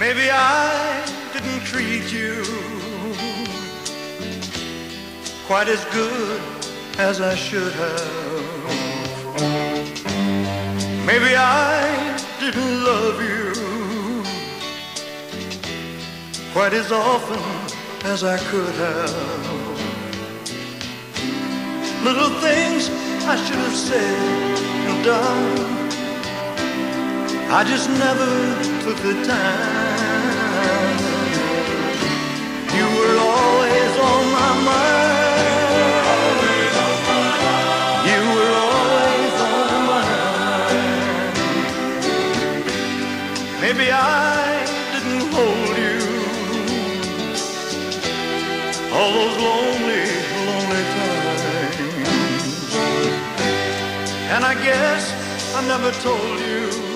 Maybe I didn't treat you quite as good as I should have. Maybe I didn't love you quite as often as I could have. Little things I should have said and done, I just never took the time. You were always on my mind. You were always on my mind. Maybe I didn't hold you all those lonely, lonely times. And I guess I never told you